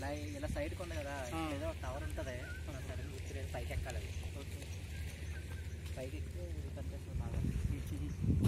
ఇలా సైడ్కి ఉంది కదా, ఏదో టవర్ ఉంటుంది, సడన్ గుర్తులేదు, పైకి ఎక్కాలి. ఓకే, పైకి ఎక్కితే కనిపిస్తుంది బాగా.